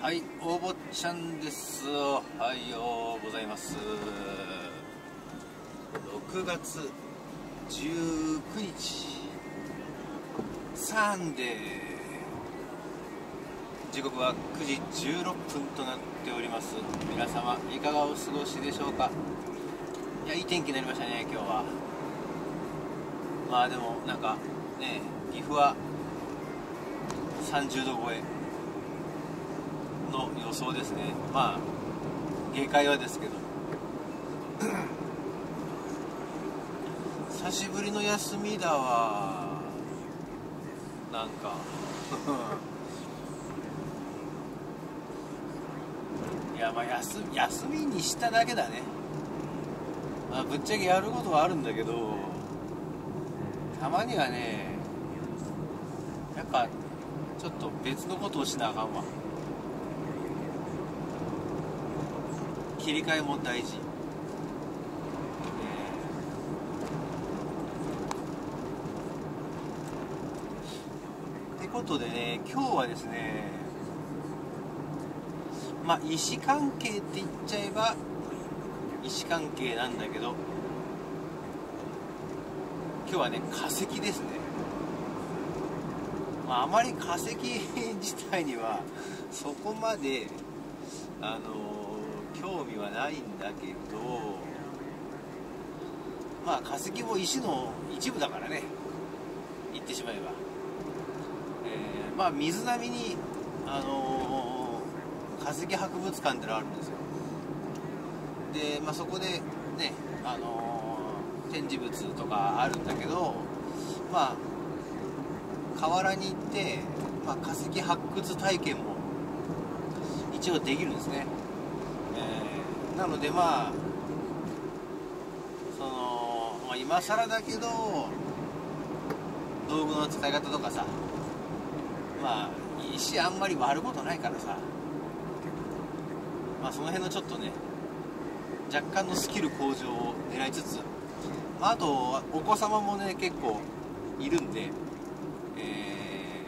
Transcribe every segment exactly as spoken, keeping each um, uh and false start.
はい、お坊ちゃんです。おはようございます。ろくがつじゅうくにちサンデー、時刻はくじじゅうろっぷんとなっております。皆様いかがお過ごしでしょうか。いや、いい天気になりましたね、今日は。まあでもなんかね、岐阜はさんじゅうど超えの予想ですね。まあ下界はですけど久しぶりの休みだわ。なんかいや、まあ休み休みにしただけだね。まあぶっちゃけやることはあるんだけど、たまにはね、やっぱちょっと別のことをしなあかんわ。切り替えも大事、えー、ってことでね、今日はですね、まあ石関係って言っちゃえば石関係なんだけど、今日はね化石ですね。まああまり化石自体にはそこまであの興味はないんだけど、まあ化石も石の一部だからね、言ってしまえば、えー、まあ水並みに、あのー、化石博物館ってのがあるんですよ。で、まあ、そこでね、あのー、展示物とかあるんだけど、まあ河原に行って、まあ、化石発掘体験も一応できるんですね。えー、なのでまあその、まあ、今更だけど道具の使い方とかさ、まあ石あんまり割ることないからさ、まあその辺のちょっとね若干のスキル向上を狙いつつ、まあ、あとお子様もね結構いるんで、え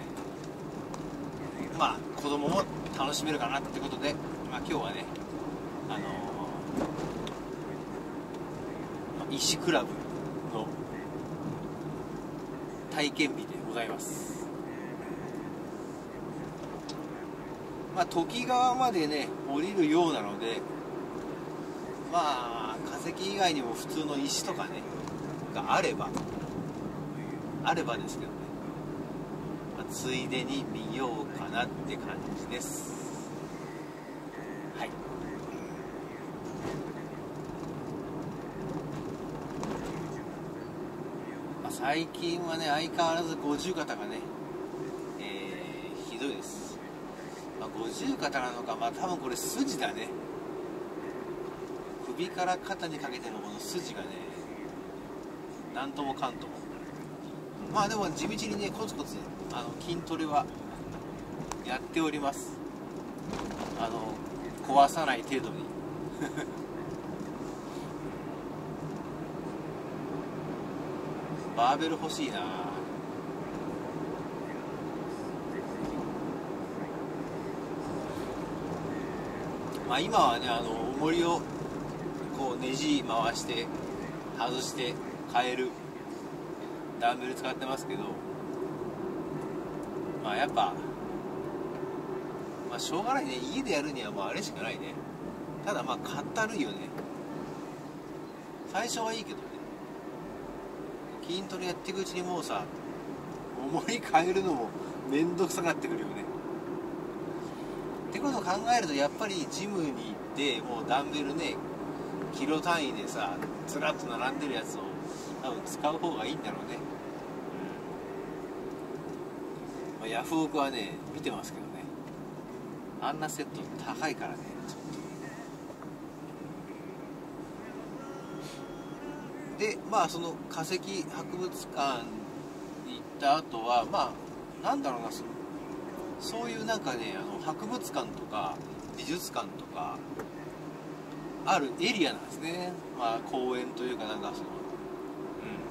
ー、まあ子供も楽しめるかなってことで、まあ、今日はね、あのー、石クラブの体験日でございます。まあ時川までね降りるようなので、まあ化石以外にも普通の石とかねがあればあればですけどね、まあ、ついでに見ようかなって感じです。はい。まあ、最近はね相変わらず五十肩がね、えー、ひどいです。まあ、五十肩なのか、まあ多分これ筋だね。首から肩にかけてのこの筋がね、なんともかんとも。まあでも地道にねコツコツあの筋トレはやっております。あの壊さない程度にバーベル欲しいな。まあ今はねあの重りをこうネジ回して外して変えるダンベル使ってますけど、まあやっぱまあしょうがないね。家でやるにはもうあれしかないね。ただまあかったるいよね。最初はいいけどね、筋トレやっていくうちにもうさ重り変えるのもめんどくさくなってくるよね。ってことを考えるとやっぱりジムに行ってもうダンベルねキロ単位でさずらっと並んでるやつを多分使う方がいいんだろうね。まあ、ヤフオクはね見てますけどね、あんなセット高いからねちょっと。でまあその化石博物館に行った後はまあなんだろうな、そのそういうなんかねあの博物館とか美術館とかあるエリアなんですね。まあ公園というかなんかその、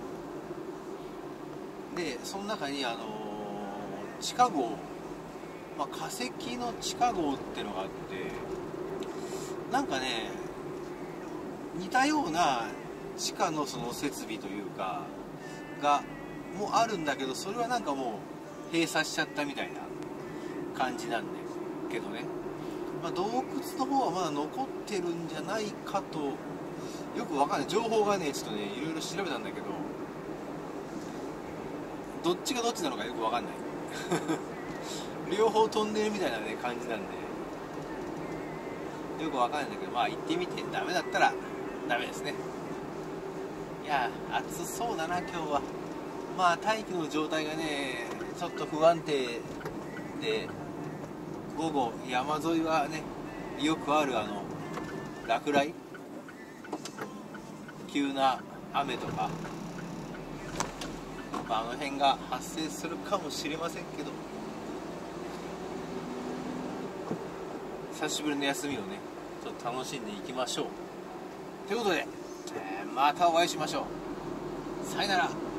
うん、でその中にあの地下壕まあ、化石の地下壕ってのがあって、なんかね似たような地下のその設備というかがもあるんだけど、それはなんかもう閉鎖しちゃったみたいな感じなんですけどね、まあ、洞窟の方はまだ残ってるんじゃないかと、よくわかんない情報がねちょっとねいろいろ調べたんだけど、どっちがどっちなのかよくわかんない両方飛んでるみたいな、ね、感じなんでよくわかんないんだけど、まあ行ってみてダメだったらダメですね。いや暑そうだな今日は。まあ大気の状態がねちょっと不安定で、午後山沿いはねよくあるあの落雷、急な雨とか、まあ、あの辺が発生するかもしれませんけど、久しぶりの休みをねちょっと楽しんでいきましょうということで、えーまたお会いしましょう。さよなら。